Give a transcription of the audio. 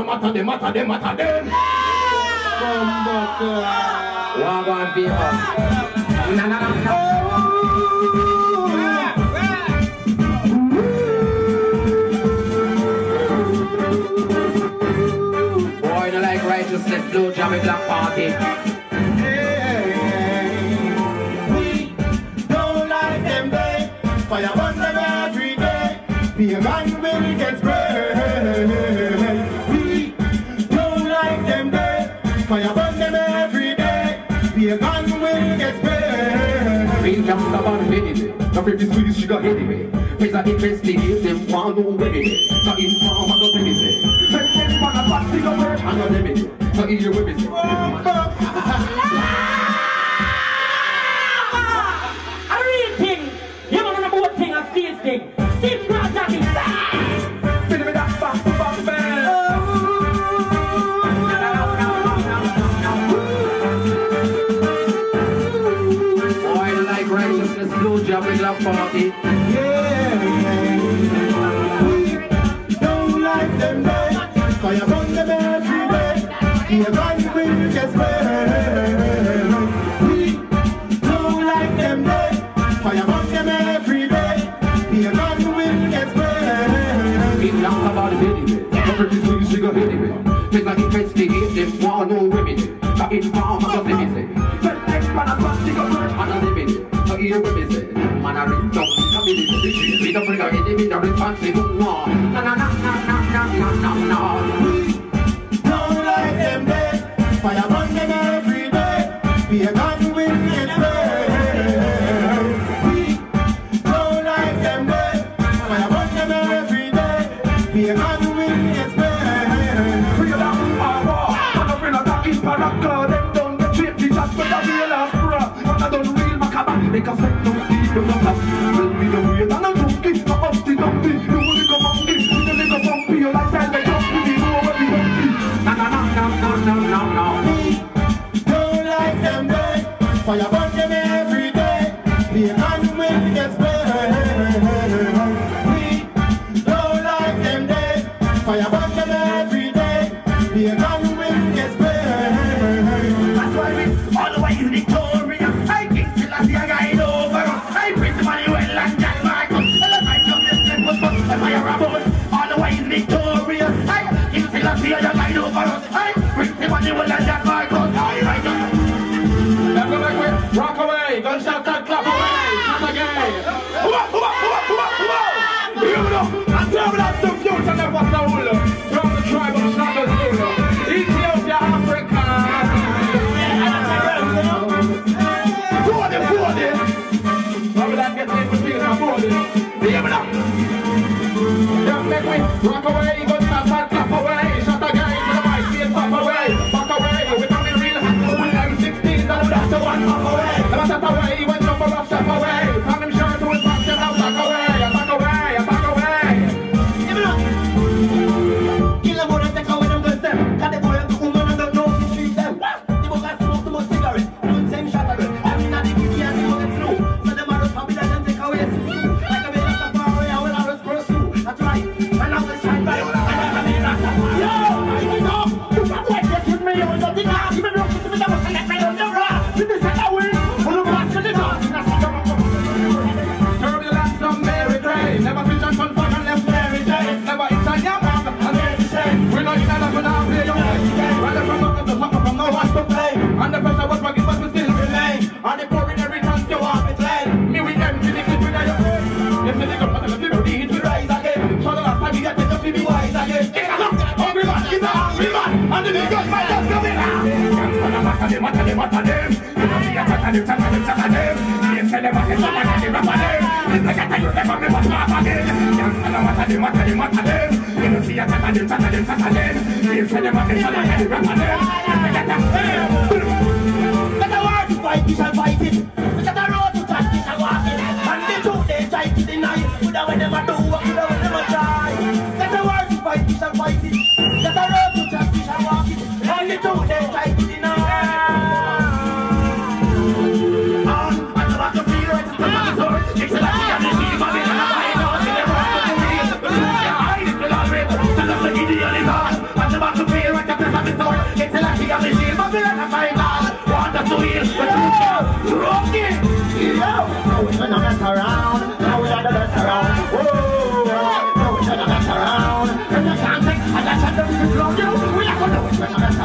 no matter them, matter them, matter them. Walk on people. Na na na. Boy, no like righteousness, blue jam and black party. We don't like them day. Fire burn them every day. The gun will get sprayed. We don't like them day. Fire burn them every day. The gun will get sprayed. Real jam about anyway. No free this Swedish sugar anyway. Face I investigate them one no way. So inform I go anyway. Send them man a fat thing of church and no limit. So easy with me. A real thing. You want to know what thing a steel thing. Steel grass daddy. Feel me that back to back band. Boy, I like righteousness, blue jam and black party. We don't like them day. Fire burn them every day. The gun will get sprayed. We don't like them day. Fire burn them every day. The gun will get sprayed. Real jam about anyway. No free this Swedish sugar anyway. Face I investigate them one no remedy. So inform I go anyway. Send them man a fat thing of church and no limit. So easy with me. Man a ring down. We don't bring our enemy, no responsible war. Na na na na na na na na. We don't like them day. Fire burn them every day. The gun will get sprayed. We don't like them day. Fire burn them every day. The gun will get sprayed. Free them war. Man a friend attacking Panaka. Them don't get tripped. The shots for the real ass bra. Man a done real macabre. Because they don't see them no class. Tell me the way that I'm junkie. I'm Humpty Dumpty. You little monkey. You little monkey. Your lifestyle like Humpty. You know where we Humpty. Na na na na na na na. We don't like them day. Fire burn them every day. The gun will get sprayed. We don't like them day. Fire burn them every day. The gun will get sprayed. That's why we always victorious. I think till I see a guy over us. I Prince Emmanuel and John Marcus. And I come this simple bus and fire about. Always victorious. I think till I see a guy over us. I Prince Emmanuel and John Marcus. Rock away, gunshot and clap away, shot again. You know, I'm telling that's the future never soul. From the tribe of Shadows Zero, Ethiopia, Africa. Forty. How will I get in between our borders? Yeah, make me rock away, gunshot and clap away, shot again. To the right, see it pop away, back away. We're coming real hot with M16, that's the one pop away. Never step away, when jump off, step away. From them shirt to his back, step out, back away, back away, back away. Kill them all and take away them girls them. Got the boy and the woman and don't know if you treat them. The boys that smoke the most cigarettes. Don't same shot at them. I'm not the kitty and the one slow. So them are just happy that them take away sleep. Like a bit of far away, I will always cross through. That's right. And I will shine by. And I'm a bit of yo, I know. You can't wait this with me. You're not the last. Even though you never select me on the rock. You just said I will. All the back to the door. Turbulence from Mary Gray. Never fish and fun and left Mary Jane. Never eat on your mouth and Mary Jane. We're not in another when I play your game. Rather from up to the top from no one to play. And the pressure was working but we still remain. And the pouring every chance you want to play. Me with empty the clip with your face. Yes, the nigga but the people need to rise again. So the last time you get to be wise again. It's a hungry man, it's a hungry man. And the niggas might just come in. Gangsta na mata dem. You know see a tata dem. Yes, say them a hit and a rap a dem. It's like a time you never me watch laugh again. Gangsta na mata dem. You know see a tata dem. Yes, say them a hit and a rap a dem. Let the word to fight, we shall fight it. Let the road to touch, we shall walk it. And the truth they try to deny. Without when them a do, without when them a try. Let the word to fight, we shall fight it. Let the road to touch, we shall walk it. And the truth they try to deny. And the back of the right to the sword. It's a lot of the sheep, but it's not my nose. In the right of the wheel, the truth they hide it will always. The love the ideal is hard. And the back be like a fire God. Want us to heal, but you can't. Rock it. Now we're gonna mess around. Now we're gonna mess around. Whoa. Now we're gonna mess around. And you can't take a dash at the people. We are gonna mess